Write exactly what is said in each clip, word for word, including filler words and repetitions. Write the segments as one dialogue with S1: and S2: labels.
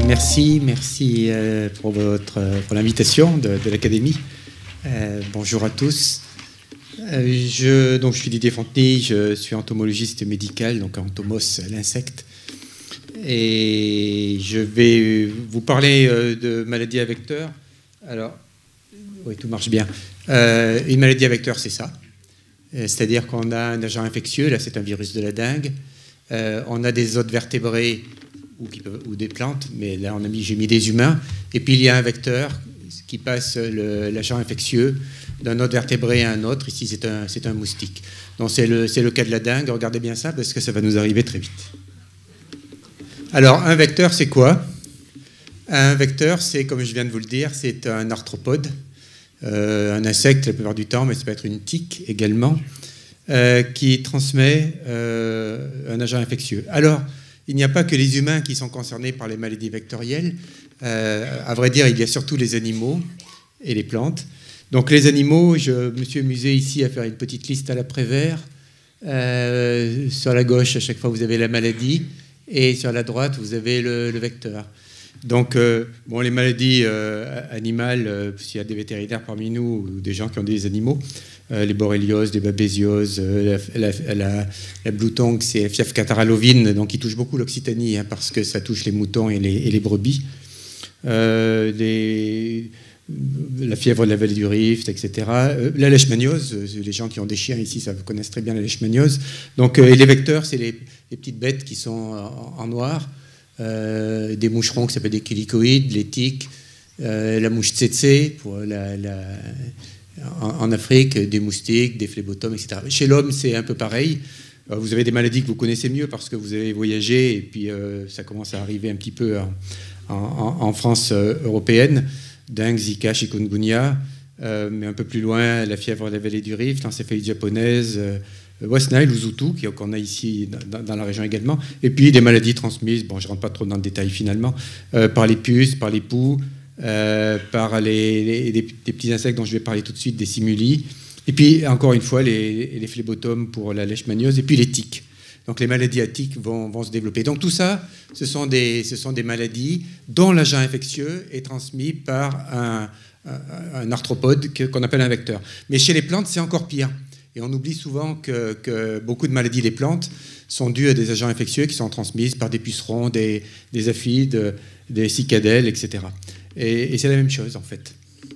S1: merci, merci euh, pour, votre, pour l'invitation de, de l'Académie. Euh, bonjour à tous. Euh, je, donc, je suis Didier Fontenay, je suis entomologiste médical, donc entomos, l'insecte. Et je vais vous parler euh, de maladies à vecteurs. Alors, oui, tout marche bien. Euh, une maladie à vecteur, c'est ça. C'est-à-dire qu'on a un agent infectieux, là c'est un virus de la dengue. Euh, on a des autres vertébrés ou, qui peuvent, ou des plantes, mais là on a mis, j'ai mis des humains. Et puis il y a un vecteur qui passe l'agent infectieux d'un autre vertébré à un autre. Ici c'est un, c'est un moustique. Donc c'est le, c'est le cas de la dengue. Regardez bien ça parce que ça va nous arriver très vite. Alors un vecteur c'est quoi? Un vecteur c'est, comme je viens de vous le dire, c'est un arthropode. Euh, un insecte la plupart du temps, mais ça peut être une tique également, euh, qui transmet euh, un agent infectieux. Alors, il n'y a pas que les humains qui sont concernés par les maladies vectorielles. Euh, à vrai dire, il y a surtout les animaux et les plantes. Donc les animaux, je me suis amusé ici à faire une petite liste à l'après-vert. Euh, sur la gauche, à chaque fois, vous avez la maladie, et sur la droite, vous avez le, le vecteur. Donc, euh, bon, les maladies euh, animales, euh, s'il y a des vétérinaires parmi nous ou des gens qui ont des animaux, euh, les borrélioses, les babésioses, euh, la, la, la, la bloutongue, c'est fièvre catarrhalovine, donc qui touche beaucoup l'Occitanie, hein, parce que ça touche les moutons et les, et les brebis. Euh, les, la fièvre de la vallée du Rift, et cetera. Euh, la leishmaniose, les gens qui ont des chiens ici, ça connaissent très bien la leishmaniose. Donc, euh, et les vecteurs, c'est les, les petites bêtes qui sont en, en noir. Euh, des moucherons qui s'appellent des chélicoïdes, les tiques, euh, la mouche tsetse pour la, la, en, en Afrique, des moustiques, des phlébotomes, et cetera. Chez l'homme, c'est un peu pareil. Euh, vous avez des maladies que vous connaissez mieux parce que vous avez voyagé et puis euh, ça commence à arriver un petit peu en, en, en France euh, européenne. Dengue, Zika, chikungunya, euh, mais un peu plus loin, la fièvre de la vallée du Rift, l'encéphalite japonaise, euh, West Nile ou Zutu, qu'on a ici dans, dans la région également, et puis des maladies transmises, bon, je ne rentre pas trop dans le détail finalement, euh, par les puces, par les poux, euh, par les, les, les, les petits insectes dont je vais parler tout de suite, des simuli, et puis encore une fois les, les phlébotomes pour la leishmaniose, et puis les tiques. Donc les maladies à tiques vont, vont se développer. Donc tout ça, ce sont des, ce sont des maladies dont l'agent infectieux est transmis par un, un, un arthropode qu'on appelle un vecteur. Mais chez les plantes, c'est encore pire. Et on oublie souvent que, que beaucoup de maladies des plantes sont dues à des agents infectieux qui sont transmises par des pucerons, des, des aphides, des cicadelles, et cetera. Et, et c'est la même chose, en fait.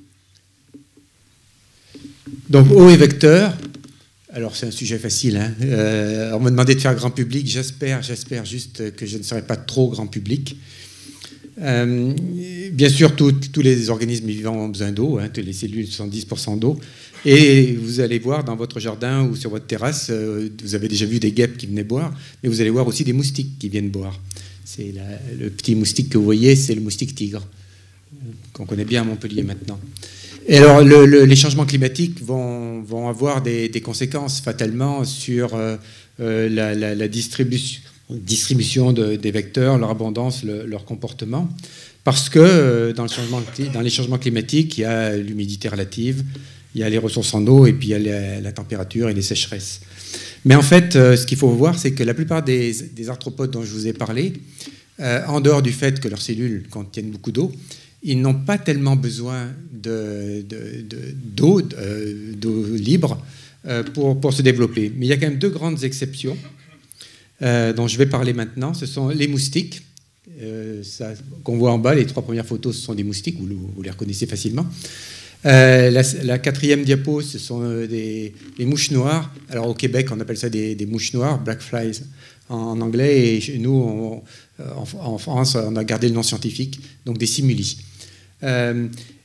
S1: Donc, eau et vecteur. Alors, c'est un sujet facile. Hein. Euh, on m'a demandé de faire grand public. J'espère, j'espère juste que je ne serai pas trop grand public. Euh, bien sûr, tous les organismes vivants ont besoin d'eau. Hein, les cellules, soixante-dix pour cent d'eau. Et vous allez voir dans votre jardin ou sur votre terrasse, euh, vous avez déjà vu des guêpes qui venaient boire, mais vous allez voir aussi des moustiques qui viennent boire. C'est le petit moustique que vous voyez, c'est le moustique tigre, qu'on connaît bien à Montpellier maintenant. Et alors, le, le, les changements climatiques vont, vont avoir des, des conséquences fatalement sur euh, la, la, la distribution, distribution de, des vecteurs, leur abondance, le, leur comportement. Parce que euh, dans, le changement, dans les changements climatiques, il y a l'humidité relative, il y a les ressources en eau et puis il y a la, la température et les sécheresses. Mais en fait, euh, ce qu'il faut voir, c'est que la plupart des, des arthropodes dont je vous ai parlé, euh, en dehors du fait que leurs cellules contiennent beaucoup d'eau, ils n'ont pas tellement besoin de, de, de, d'eau, de, d'eau libre euh, pour, pour se développer. Mais il y a quand même deux grandes exceptions euh, dont je vais parler maintenant. Ce sont les moustiques. Euh, ça, qu'on voit en bas, les trois premières photos, ce sont des moustiques, vous, vous les reconnaissez facilement. Euh, la, la quatrième diapo, ce sont euh, des, des mouches noires. Alors au Québec, on appelle ça des, des mouches noires, black flies en, en anglais, et chez nous, on, en, en France, on a gardé le nom scientifique, donc des simuli. Euh,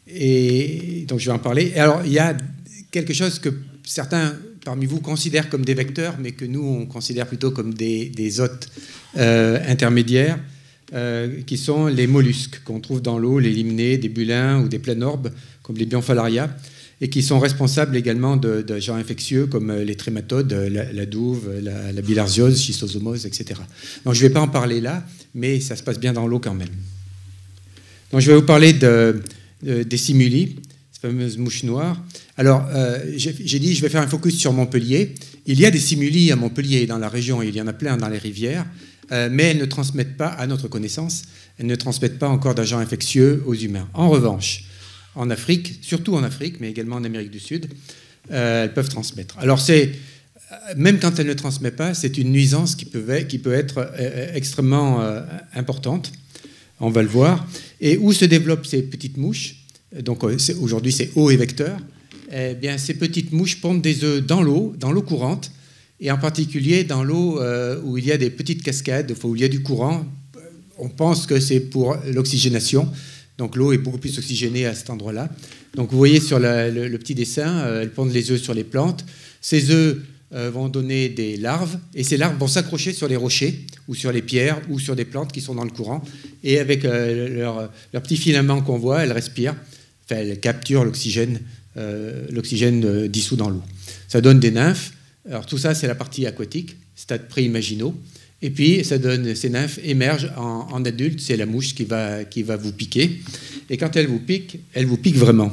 S1: et donc je vais en parler. Et alors il y a quelque chose que certains parmi vous considèrent comme des vecteurs, mais que nous on considère plutôt comme des, des hôtes euh, intermédiaires, euh, qui sont les mollusques qu'on trouve dans l'eau, les limnés, des bulins ou des planorbes, comme les Bionphalaria, et qui sont responsables également d'agents infectieux comme les trématodes, la, la douve, la, la bilharziose, schistosomose, et cetera. Donc je ne vais pas en parler là, mais ça se passe bien dans l'eau quand même. Donc je vais vous parler de, de, des simuli, ces fameuses mouches noires. Alors euh, j'ai dit, je vais faire un focus sur Montpellier. Il y a des simuli à Montpellier, dans la région, il y en a plein dans les rivières. euh, mais elles ne transmettent pas, à notre connaissance, elles ne transmettent pas encore d'agents infectieux aux humains. En revanche, en Afrique, surtout en Afrique, mais également en Amérique du Sud, euh, elles peuvent transmettre. Alors, c'est, même quand elles ne transmettent pas, c'est une nuisance qui peut, qui peut être euh, extrêmement euh, importante. On va le voir. Et où se développent ces petites mouches? Donc, aujourd'hui, c'est eau et vecteur. Eh bien, ces petites mouches pondent des œufs dans l'eau, dans l'eau courante, et en particulier dans l'eau euh, où il y a des petites cascades, où il y a du courant. On pense que c'est pour l'oxygénation. Donc, l'eau est beaucoup plus oxygénée à cet endroit-là. Donc, vous voyez sur la, le, le petit dessin, euh, elles pondent les œufs sur les plantes. Ces œufs euh, vont donner des larves, et ces larves vont s'accrocher sur les rochers, ou sur les pierres, ou sur des plantes qui sont dans le courant. Et avec euh, leur, leur petit filament qu'on voit, elles respirent. Enfin, elles capturent l'oxygène, euh, l'oxygène euh, dissous dans l'eau. Ça donne des nymphes. Alors tout ça, c'est la partie aquatique, stade pré-imaginaux. Et puis, ça donne, ces nymphes émergent en, en adultes. C'est la mouche qui va, qui va vous piquer. Et quand elle vous pique, elle vous pique vraiment.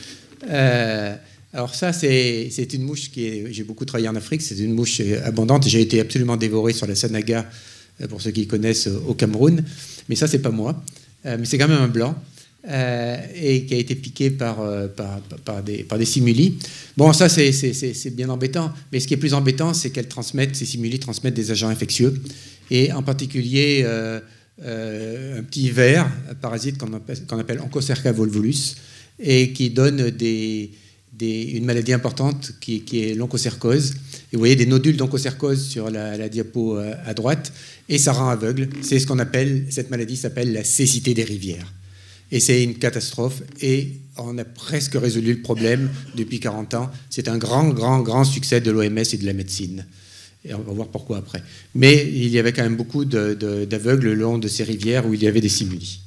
S1: Euh, alors ça, c'est, c'est une mouche qui est... J'ai beaucoup travaillé en Afrique. C'est une mouche abondante. J'ai été absolument dévoré sur la Sanaga, pour ceux qui connaissent, au Cameroun. Mais ça, c'est pas moi. Euh, mais c'est quand même un blanc. Euh, et qui a été piqué par, euh, par, par, des, par des simuli. Bon, ça, c'est, c'est, c'est bien embêtant, mais ce qui est plus embêtant, c'est qu'elles transmettent, ces simuli transmettent des agents infectieux, et en particulier euh, euh, un petit ver, un parasite qu'on appelle, qu'on appelle Onchocerca volvulus, et qui donne des, des, une maladie importante qui, qui est l'onchocercose. Et vous voyez des nodules d'onchocercose sur la, la diapo à droite, et ça rend aveugle. C'est ce qu'on appelle, cette maladie s'appelle la cécité des rivières. Et c'est une catastrophe. Et on a presque résolu le problème depuis quarante ans. C'est un grand, grand, grand succès de l'O M S et de la médecine. Et on va voir pourquoi après. Mais il y avait quand même beaucoup de, de, d'aveugles le long de ces rivières où il y avait des simuli.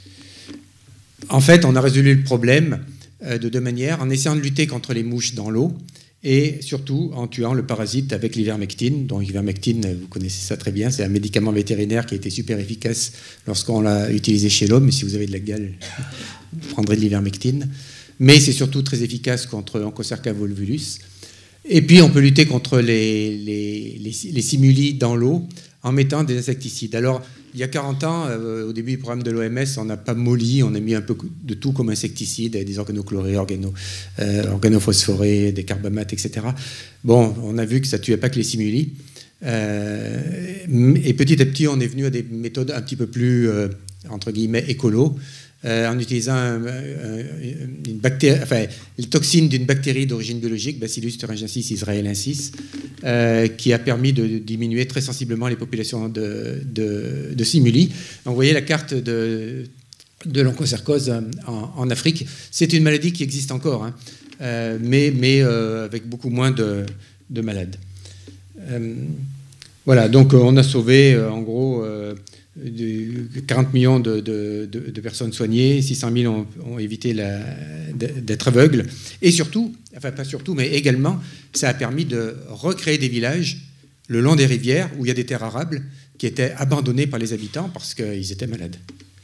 S1: En fait, on a résolu le problème de deux manières. En essayant de lutter contre les mouches dans l'eau et surtout en tuant le parasite avec l'ivermectine. Donc l'ivermectine, vous connaissez ça très bien, c'est un médicament vétérinaire qui a été super efficace lorsqu'on l'a utilisé chez l'homme. Si vous avez de la gale, vous prendrez de l'ivermectine. Mais c'est surtout très efficace contre Onchocerca volvulus. Et puis on peut lutter contre les, les, les, les simuli dans l'eau en mettant des insecticides. Alors, il y a quarante ans, euh, au début du programme de l'O M S, on n'a pas molli, on a mis un peu de tout comme insecticide, des organochlorés, organo, euh, organophosphorés, des carbamates, et cetera. Bon, on a vu que ça ne tuait pas que les simuli. Euh, et petit à petit, on est venu à des méthodes un petit peu plus, euh, entre guillemets, écolo, euh, en utilisant un, un, une bactérie, enfin, les toxines d'une bactérie d'origine biologique, Bacillus thuringiensis israelensis, euh, qui a permis de diminuer très sensiblement les populations de, de, de simuli. Donc, vous voyez la carte de, de l'onchocercose en, en Afrique. C'est une maladie qui existe encore, hein, euh, mais, mais euh, avec beaucoup moins de, de malades. Euh, voilà, donc on a sauvé, euh, en gros, euh, quarante millions de, de, de, de personnes soignées, six cent mille ont, ont évité la, d'être aveugles. Et surtout, enfin pas surtout, mais également, ça a permis de recréer des villages le long des rivières où il y a des terres arables qui étaient abandonnées par les habitants parce qu'ils étaient malades.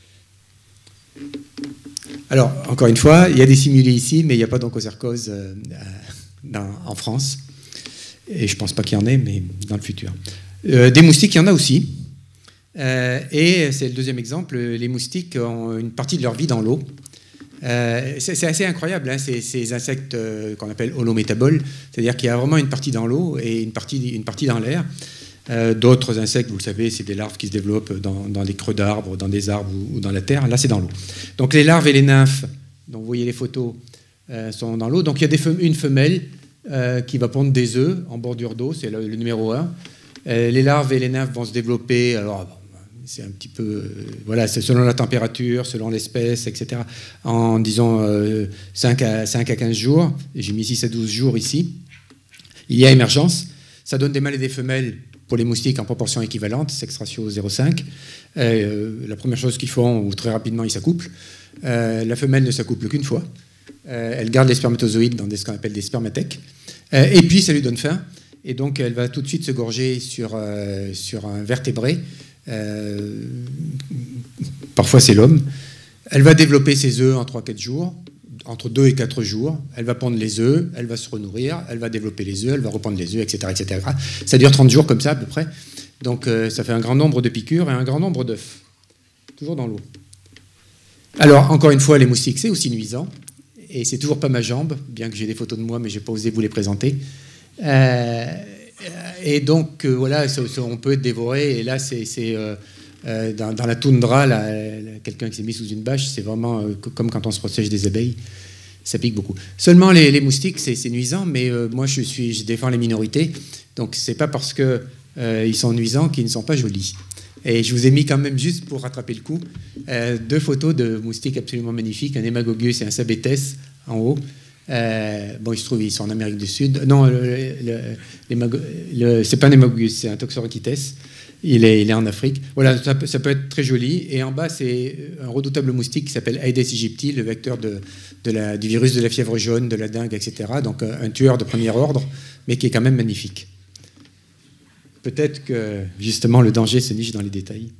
S1: Alors, encore une fois, il y a des simulés ici, mais il n'y a pas d'onchocercose euh, en France. Et je ne pense pas qu'il y en ait, mais dans le futur. Euh, des moustiques, il y en a aussi. Euh, et c'est le deuxième exemple, les moustiques ont une partie de leur vie dans l'eau. Euh, c'est, c'est assez incroyable, hein, ces, ces insectes euh, qu'on appelle holométaboles, c'est-à-dire qu'il y a vraiment une partie dans l'eau et une partie, une partie dans l'air. Euh, d'autres insectes, vous le savez, c'est des larves qui se développent dans, dans des creux d'arbres, dans des arbres ou, ou dans la terre. Là, c'est dans l'eau. Donc les larves et les nymphes, dont vous voyez les photos, euh, sont dans l'eau. Donc il y a des fem- une femelle euh, qui va pondre des œufs en bordure d'eau, c'est le, le numéro un. Euh, les larves et les nymphes vont se développer, alors c'est un petit peu, euh, voilà, c'est selon la température, selon l'espèce, et cetera, en, disons, euh, cinq à quinze jours. J'ai mis six à douze jours ici. Il y a émergence. Ça donne des mâles et des femelles pour les moustiques en proportion équivalente, sexe ratio zéro virgule cinq. Euh, la première chose qu'ils font, ou très rapidement, ils s'accouplent. Euh, la femelle ne s'accouple qu'une fois. Euh, elle garde les spermatozoïdes dans des, ce qu'on appelle des spermatèques. Euh, et puis, ça lui donne faim. Et donc, elle va tout de suite se gorger sur, euh, sur un vertébré. Euh, parfois c'est l'homme. Elle va développer ses œufs en trois à quatre jours, entre deux et quatre jours. Elle va pondre les œufs, elle va se renourrir, elle va développer les œufs, elle va repondre les œufs, et cetera, et cetera. Ça dure trente jours comme ça à peu près. Donc euh, ça fait un grand nombre de piqûres et un grand nombre d'œufs, toujours dans l'eau. Alors, encore une fois, les moustiques, c'est aussi nuisant. Et c'est toujours pas ma jambe, bien que j'ai des photos de moi, mais je n'ai pas osé vous les présenter. Euh, et donc, euh, voilà, ça, ça, on peut être dévoré. Et là, c'est euh, euh, dans, dans la toundra, là, quelqu'un qui s'est mis sous une bâche, c'est vraiment euh, comme quand on se protège des abeilles. Ça pique beaucoup. Seulement, les, les moustiques, c'est nuisant, mais euh, moi, je, suis, je défends les minorités. Donc, c'est pas parce qu'ils euh, sont nuisants qu'ils ne sont pas jolis. Et je vous ai mis quand même, juste pour rattraper le coup, euh, deux photos de moustiques absolument magnifiques, un Hémagogus et un Sabétès en haut. Euh, bon, il se trouve, ils sont en Amérique du Sud. Non, le, le, le, le, c'est pas un Hémagogus, c'est un Toxorokitès. Il est, il est en Afrique. Voilà, ça peut, ça peut être très joli. Et en bas, c'est un redoutable moustique qui s'appelle Aedes aegypti, le vecteur de, de la, du virus de la fièvre jaune, de la dengue, et cetera. Donc un tueur de premier ordre, mais qui est quand même magnifique. Peut-être que, justement, le danger se niche dans les détails.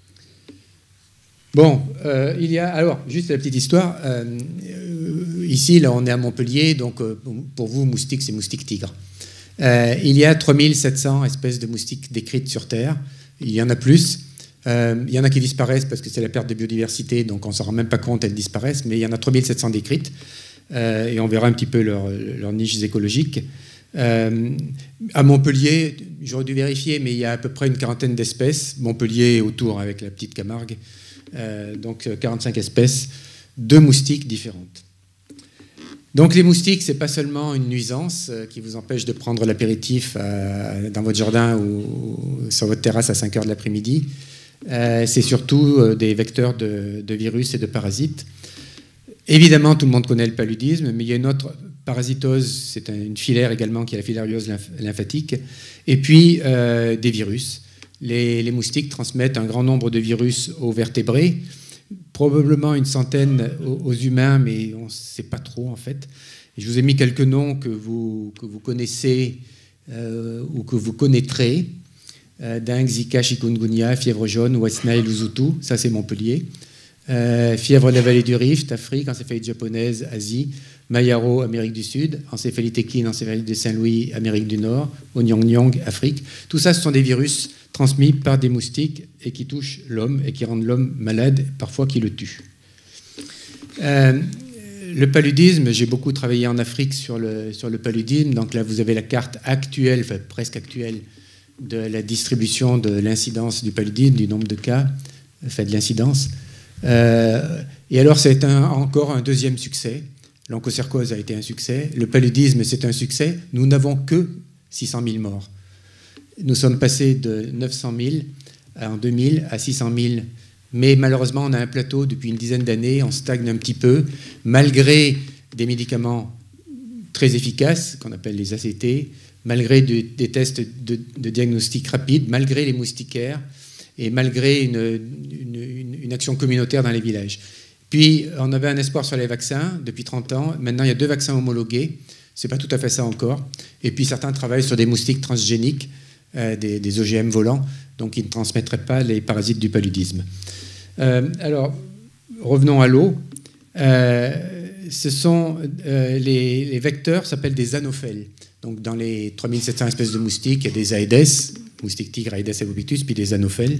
S1: Bon, euh, il y a... Alors, juste la petite histoire. Euh, ici, là, on est à Montpellier, donc euh, pour vous, moustique, c'est moustique tigre. Euh, il y a trois mille sept cents espèces de moustiques décrites sur Terre. Il y en a plus. Euh, il y en a qui disparaissent parce que c'est la perte de biodiversité, donc on ne s'en rend même pas compte, elles disparaissent, mais il y en a trois mille sept cents décrites. Euh, et on verra un petit peu leurs leur niches écologiques. Euh, à Montpellier, j'aurais dû vérifier, mais il y a à peu près une quarantaine d'espèces. Montpellier autour avec la petite Camargue. Euh, donc quarante-cinq espèces de moustiques différentes. Donc les moustiques, ce n'est pas seulement une nuisance euh, qui vous empêche de prendre l'apéritif euh, dans votre jardin ou, ou sur votre terrasse à cinq heures de l'après-midi. Euh, c'est surtout euh, des vecteurs de, de virus et de parasites. Évidemment, tout le monde connaît le paludisme, mais il y a une autre parasitose, c'est une filaire également qui est la filariose lymphatique, et puis euh, des virus. Les, les moustiques transmettent un grand nombre de virus aux vertébrés, probablement une centaine aux, aux humains, mais on ne sait pas trop en fait. Et je vous ai mis quelques noms que vous, que vous connaissez euh, ou que vous connaîtrez. Euh, dengue, Zika, chikungunya, fièvre jaune, West Nile, Uzutu, ça c'est Montpellier. Euh, fièvre de la vallée du Rift, Afrique, encéphalite japonaise, Asie, Mayaro, Amérique du Sud, encéphalite équine, encéphalite de Saint-Louis, Amérique du Nord, Onyong-Nyong, Afrique. Tout ça, ce sont des virus transmis par des moustiques et qui touchent l'homme et qui rendent l'homme malade, parfois qui le tuent. Euh, le paludisme, j'ai beaucoup travaillé en Afrique sur le, sur le paludisme. Donc là, vous avez la carte actuelle, enfin presque actuelle, de la distribution de l'incidence du paludisme, du nombre de cas, enfin de l'incidence. Euh, et alors, c'est un, encore un deuxième succès. L'onchocercose a été un succès. Le paludisme, c'est un succès. Nous n'avons que six cent mille morts. Nous sommes passés de neuf cent mille en deux mille à six cent mille. Mais malheureusement, on a un plateau depuis une dizaine d'années. On stagne un petit peu, malgré des médicaments très efficaces, qu'on appelle les A C T, malgré de, des tests de, de diagnostic rapide, malgré les moustiquaires et malgré une, une, une, une action communautaire dans les villages. Puis, on avait un espoir sur les vaccins depuis trente ans. Maintenant, il y a deux vaccins homologués. Ce n'est pas tout à fait ça encore. Et puis, certains travaillent sur des moustiques transgéniques, euh, des, des O G M volants, donc qui ne transmettraient pas les parasites du paludisme. Euh, alors, revenons à l'eau. Euh, ce sont euh, les, les vecteurs s'appellent des anophèles. Donc, dans les trois mille sept cents espèces de moustiques, il y a des Aedes, moustiques tigres, Aedes albopictus, puis des anophèles.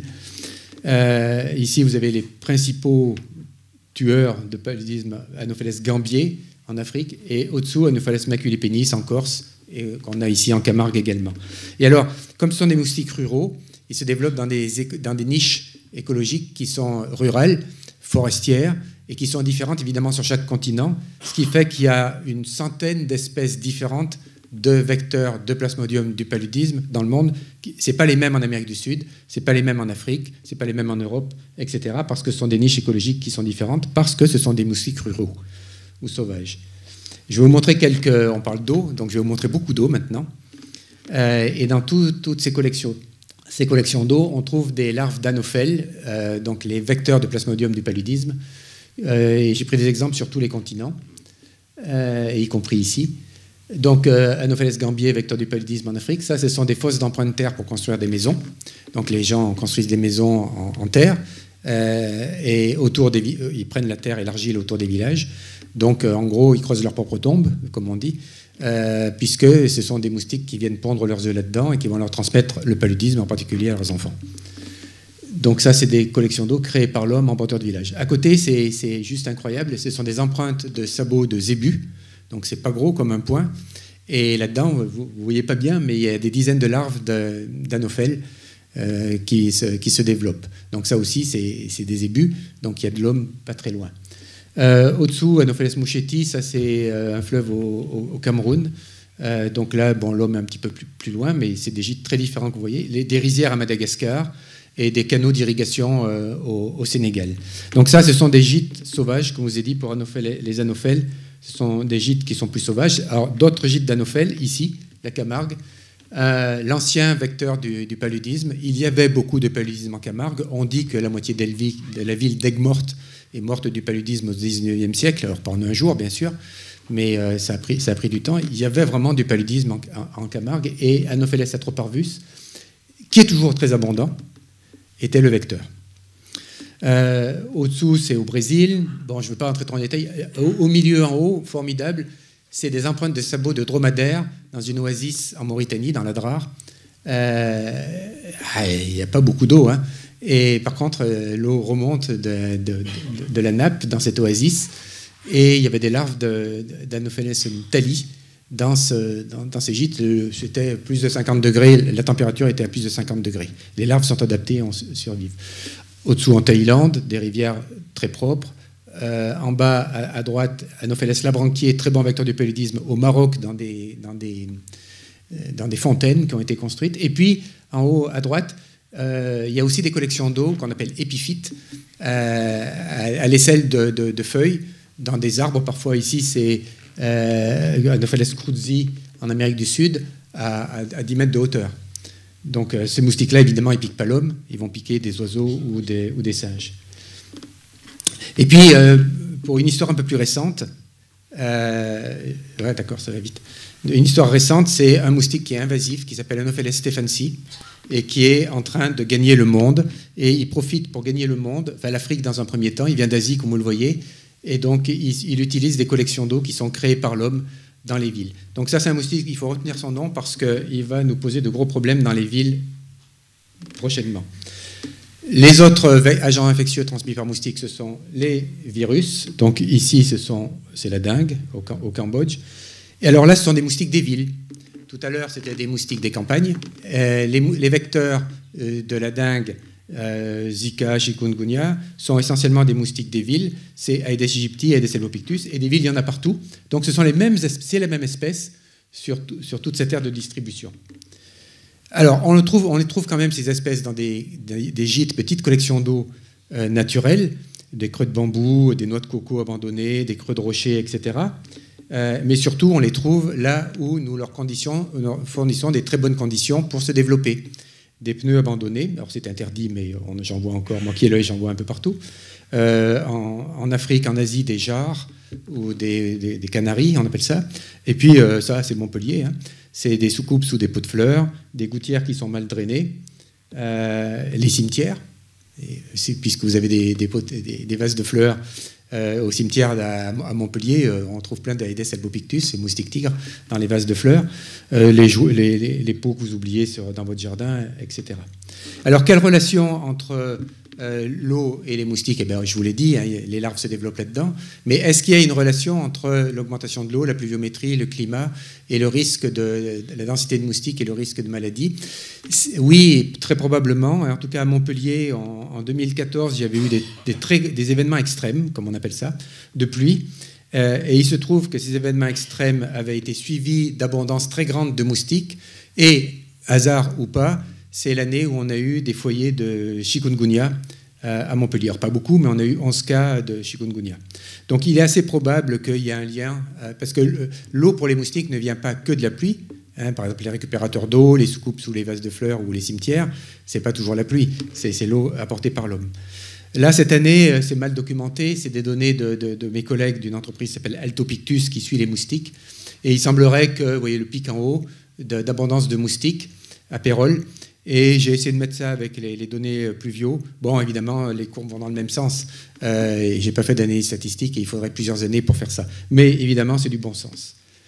S1: Euh, ici, vous avez les principaux tueurs de paludisme, Anopheles gambier en Afrique, et au-dessous, Anopheles maculipennis en Corse, et qu'on a ici en Camargue également. Et alors, comme ce sont des moustiques ruraux, ils se développent dans des, dans des niches écologiques qui sont rurales, forestières, et qui sont différentes évidemment sur chaque continent, ce qui fait qu'il y a une centaine d'espèces différentes de vecteurs de plasmodium du paludisme dans le monde. Ce n'est pas les mêmes en Amérique du Sud, ce n'est pas les mêmes en Afrique, ce n'est pas les mêmes en Europe, et cetera, parce que ce sont des niches écologiques qui sont différentes, parce que ce sont des moustiques ruraux ou sauvages. Je vais vous montrer quelques... On parle d'eau, donc je vais vous montrer beaucoup d'eau maintenant. Euh, et dans tout, toutes ces collections, ces collections d'eau, on trouve des larves d'anophèles, euh, donc les vecteurs de plasmodium du paludisme. Euh, et j'ai pris des exemples sur tous les continents, euh, y compris ici. Donc, euh, Anopheles gambier, vecteur du paludisme en Afrique, ça, ce sont des fosses d'emprunt de terre pour construire des maisons. Donc, les gens construisent des maisons en, en terre euh, et autour des, ils prennent la terre et l'argile autour des villages. Donc, euh, en gros, ils creusent leur propre tombe, comme on dit. euh, puisque ce sont des moustiques qui viennent pondre leurs œufs là-dedans et qui vont leur transmettre le paludisme, en particulier à leurs enfants. Donc ça, c'est des collections d'eau créées par l'homme en bordure de village. À côté, c'est juste incroyable, ce sont des empreintes de sabots de zébus, donc c'est pas gros comme un poing, et là-dedans, vous ne voyez pas bien, mais il y a des dizaines de larves d'anophèles euh, qui, se, qui se développent. Donc ça aussi, c'est des zébus, donc il y a de l'homme pas très loin. Euh, Au-dessous, Anopheles mouchetti, ça c'est euh, un fleuve au, au, au Cameroun. Euh, donc là, bon, l'homme est un petit peu plus, plus loin, mais c'est des gîtes très différents que vous voyez. Les, des rizières à Madagascar et des canaux d'irrigation euh, au, au Sénégal. Donc ça, ce sont des gîtes sauvages, comme je vous ai dit, pour anophèles, les anophèles. Ce sont des gîtes qui sont plus sauvages. Alors d'autres gîtes d'anophèles, ici, la Camargue, euh, l'ancien vecteur du, du paludisme. Il y avait beaucoup de paludisme en Camargue. On dit que la moitié de la ville d'Aigues-Mortes est morte du paludisme au dix-neuvième siècle, alors pas en un jour, bien sûr, mais euh, ça, a pris, ça a pris du temps. Il y avait vraiment du paludisme en, en, en Camargue, et Anopheles atroparvus, qui est toujours très abondant, était le vecteur. Euh, Au-dessous, c'est au Brésil. Bon, je ne veux pas rentrer trop en détail. Au, au milieu, en haut, formidable, c'est des empreintes de sabots de dromadaires dans une oasis en Mauritanie, dans l'Adrar. Euh, ah, il n'y a pas beaucoup d'eau, hein. Et par contre, l'eau remonte de, de, de, de la nappe dans cette oasis, et il y avait des larves d'Anopheles thali dans, ce, dans, dans ces gîtes. C'était plus de cinquante degrés, la température était à plus de cinquante degrés. Les larves sont adaptées, on survivent. Au-dessous, en Thaïlande, des rivières très propres. Euh, en bas, à, à droite, Anopheles labranchier, très bon vecteur du paludisme, au Maroc, dans des, dans, des, dans des fontaines qui ont été construites. Et puis, en haut, à droite, Euh, il y a aussi des collections d'eau qu'on appelle épiphytes, euh, à, à l'aisselle de, de, de feuilles, dans des arbres. Parfois, ici, c'est euh, Anopheles cruzzi en Amérique du Sud, à, à, à dix mètres de hauteur. Donc, euh, ces moustiques-là, évidemment, ils ne piquent pas l'homme, ils vont piquer des oiseaux ou des, ou des singes. Et puis, euh, pour une histoire un peu plus récente, euh, ouais, d'accord, ça va vite. Une histoire récente, c'est un moustique qui est invasif, qui s'appelle Anopheles stephensi, et qui est en train de gagner le monde. Et il profite pour gagner le monde, enfin l'Afrique dans un premier temps, il vient d'Asie, comme vous le voyez, et donc il, il utilise des collections d'eau qui sont créées par l'homme dans les villes. Donc ça, c'est un moustique, il faut retenir son nom, parce qu'il va nous poser de gros problèmes dans les villes prochainement. Les autres agents infectieux transmis par moustique, ce sont les virus. Donc ici, c'est la dengue, au, au Cambodge. Et alors là, ce sont des moustiques des villes. Tout à l'heure, c'était des moustiques des campagnes. Euh, les, les vecteurs euh, de la dengue, euh, Zika, chikungunya, sont essentiellement des moustiques des villes. C'est Aedes aegypti, Aedes albopictus. Et des villes, il y en a partout. Donc ce sont les mêmes, c'est la même espèce sur, sur toute cette aire de distribution. Alors, on, le trouve, on les trouve quand même, ces espèces, dans des, des, des gîtes, petites collections d'eau euh, naturelles, des creux de bambou, des noix de coco abandonnées, des creux de rochers, et cetera. Euh, mais surtout, on les trouve là où nous leur conditions, nous fournissons des très bonnes conditions pour se développer. Des pneus abandonnés, alors c'est interdit, mais j'en vois encore, moi qui ai l'œil, j'en vois un peu partout. Euh, en, en Afrique, en Asie, des jarres ou des, des, des canaries, on appelle ça. Et puis, euh, ça, c'est Montpellier, hein. C'est des soucoupes sous des pots de fleurs, des gouttières qui sont mal drainées, euh, les cimetières, et puisque vous avez des, des, pots, des, des vases de fleurs. Euh, au cimetière à, à Montpellier, euh, on trouve plein d'Aedes albopictus, ces moustiques tigres, dans les vases de fleurs, euh, les, les, les, les pots que vous oubliez sur, dans votre jardin, et cetera. Alors, quelle relation entre euh, l'eau et les moustiques? Eh bien, je vous l'ai dit, hein, les larves se développent là-dedans. Mais est-ce qu'il y a une relation entre l'augmentation de l'eau, la pluviométrie, le climat et le risque de, de la densité de moustiques et le risque de maladie? Oui, très probablement. En tout cas, à Montpellier, en, en deux mille quatorze, il y avait eu des, des, très, des événements extrêmes, comme on appelle ça, de pluie. Euh, et il se trouve que ces événements extrêmes avaient été suivis d'abondance très grande de moustiques. Et, hasard ou pas, c'est l'année où on a eu des foyers de chikungunya euh, à Montpellier. Alors, pas beaucoup, mais on a eu onze cas de chikungunya. Donc il est assez probable qu'il y ait un lien, euh, parce que l'eau pour les moustiques ne vient pas que de la pluie. Hein, par exemple, les récupérateurs d'eau, les soucoupes sous les vases de fleurs ou les cimetières, c'est pas toujours la pluie, c'est l'eau apportée par l'homme. Là, cette année, c'est mal documenté, c'est des données de, de, de mes collègues d'une entreprise qui s'appelle Altopictus, qui suit les moustiques. Et il semblerait que, vous voyez le pic en haut, d'abondance de moustiques à Pérol. Et j'ai essayé de mettre ça avec les, les données pluvio. Bon, évidemment, les courbes vont dans le même sens. Euh, et j'ai pas fait d'analyse statistique et il faudrait plusieurs années pour faire ça. Mais évidemment, c'est du bon sens.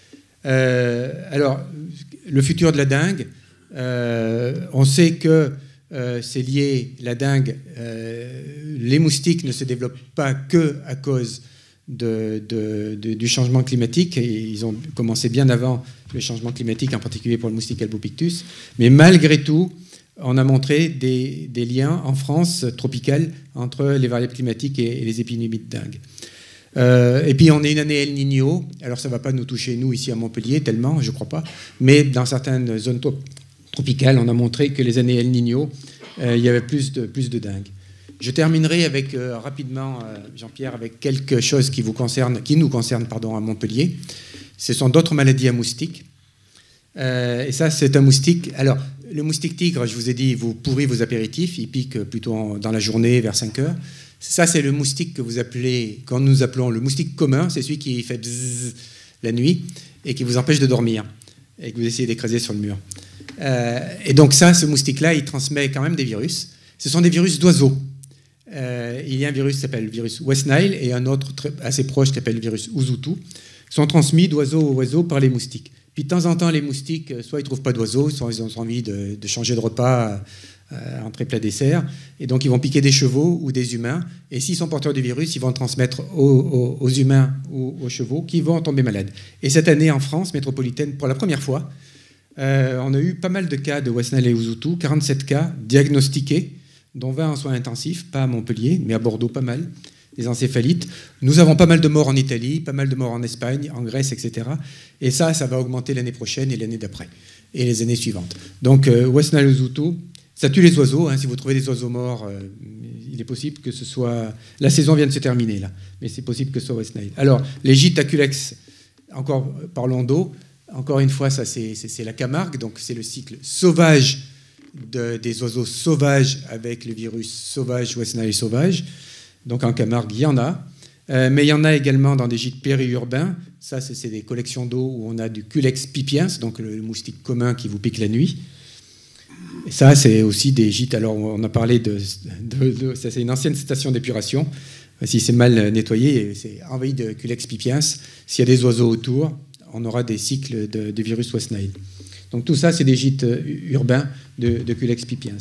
S1: Euh, alors, le futur de la dengue, euh, on sait que euh, c'est lié, la dengue, euh, les moustiques ne se développent pas que à cause de, de, de, du changement climatique, et ils ont commencé bien avant le changement climatique, en particulier pour le moustique albopictus, mais malgré tout, on a montré des, des liens en France tropicale entre les variables climatiques et, et les épidémies de dengue. Euh, et puis on est une année El Niño, alors ça ne va pas nous toucher nous ici à Montpellier tellement, je ne crois pas, mais dans certaines zones tropicales, on a montré que les années El Niño, euh, il y avait plus de, plus de dengue. Je terminerai avec, euh, rapidement, euh, Jean-Pierre, avec quelque chose qui, vous concerne, qui nous concerne pardon, à Montpellier. Ce sont d'autres maladies à moustiques. Euh, et ça, c'est un moustique. Alors, le moustique tigre, je vous ai dit, vous pourrez vos apéritifs, il pique plutôt en, dans la journée, vers cinq heures. Ça, c'est le moustique que vous appelez, quand nous appelons le moustique commun, c'est celui qui fait bzzz la nuit et qui vous empêche de dormir et que vous essayez d'écraser sur le mur. Euh, et donc ça, ce moustique-là, il transmet quand même des virus. Ce sont des virus d'oiseaux. Euh, il y a un virus qui s'appelle le virus West Nile et un autre très, assez proche qui s'appelle le virus Uzutu, qui sont transmis d'oiseau à oiseau par les moustiques. Puis de temps en temps, les moustiques, soit ils ne trouvent pas d'oiseaux, soit ils ont envie de, de changer de repas, euh, entrée, plat, dessert, et donc ils vont piquer des chevaux ou des humains, et s'ils sont porteurs du virus, ils vont le transmettre aux, aux, aux humains ou aux chevaux qui vont tomber malades. Et cette année, en France métropolitaine, pour la première fois, euh, on a eu pas mal de cas de West Nile et Uzutu, quarante-sept cas diagnostiqués, dont vingt en soins intensifs, pas à Montpellier, mais à Bordeaux pas mal, des encéphalites. Nous avons pas mal de morts en Italie, pas mal de morts en Espagne, en Grèce, et cetera. Et ça, ça va augmenter l'année prochaine et l'année d'après, et les années suivantes. Donc, euh, West Nile Uzutu, ça tue les oiseaux. Hein. Si vous trouvez des oiseaux morts, euh, il est possible que ce soit... La saison vient de se terminer, là, mais c'est possible que ce soit West Nile. Alors, les gîtes aculex, encore parlons d'eau, encore une fois, ça c'est, c'est, c'est la Camargue, donc c'est le cycle sauvage de, des oiseaux sauvages avec le virus sauvage, West Nile sauvage. Donc en Camargue, il y en a. Euh, mais il y en a également dans des gîtes périurbains. Ça, c'est, c'est des collections d'eau où on a du Culex pipiens, donc le, le moustique commun qui vous pique la nuit. Et ça, c'est aussi des gîtes. Alors, on a parlé de... de, de ça, c'est une ancienne station d'épuration. Si c'est mal nettoyé, c'est envahi de Culex pipiens. S'il y a des oiseaux autour, on aura des cycles de, de virus West Nile. Donc tout ça, c'est des gîtes urbains de, de Culex pipiens.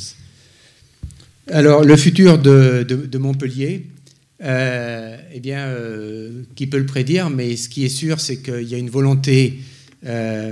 S1: Alors, le futur de, de, de Montpellier, euh, eh bien, euh, qui peut le prédire, mais ce qui est sûr, c'est qu'il y a une volonté euh,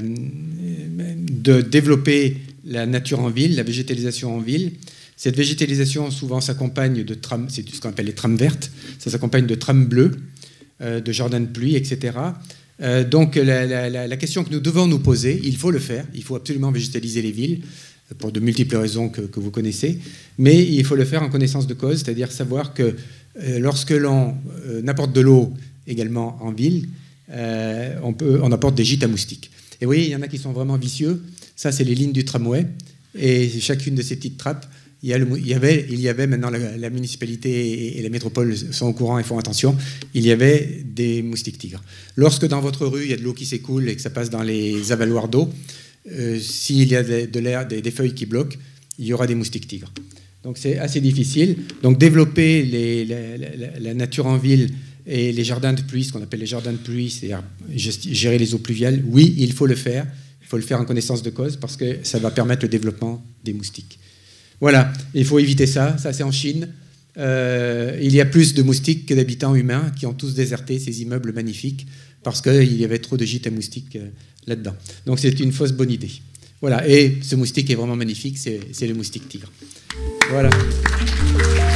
S1: de développer la nature en ville, la végétalisation en ville. Cette végétalisation, souvent, s'accompagne de trames, c'est ce qu'on appelle les trames vertes, ça s'accompagne de trames bleues, euh, de jardins de pluie, et cetera. Euh, donc, la, la, la question que nous devons nous poser, il faut le faire, il faut absolument végétaliser les villes, pour de multiples raisons que, que vous connaissez, mais il faut le faire en connaissance de cause, c'est-à-dire savoir que euh, lorsque l'on euh, apporte de l'eau également en ville, euh, on, peut, on apporte des gîtes à moustiques. Et vous voyez, il y en a qui sont vraiment vicieux. Ça, c'est les lignes du tramway. Et chacune de ces petites trappes, il y, a le, il y, avait, il y avait maintenant la, la municipalité et, et la métropole sont au courant et font attention, il y avait des moustiques tigres. Lorsque dans votre rue, il y a de l'eau qui s'écoule et que ça passe dans les avaloirs d'eau, Euh, s'il y a de, de l'air, des, des feuilles qui bloquent, il y aura des moustiques tigres. Donc c'est assez difficile. Donc développer les, la, la, la nature en ville et les jardins de pluie, ce qu'on appelle les jardins de pluie, c'est-à-dire gérer les eaux pluviales, oui, il faut le faire. Il faut le faire en connaissance de cause parce que ça va permettre le développement des moustiques. Voilà, il faut éviter ça. Ça, c'est en Chine. Euh, il y a plus de moustiques que d'habitants humains qui ont tous déserté ces immeubles magnifiques parce qu'il y avait trop de gîtes à moustiques euh, là-dedans. Donc c'est une fausse bonne idée. Voilà, et ce moustique est vraiment magnifique, c'est, c'est le moustique tigre. Voilà.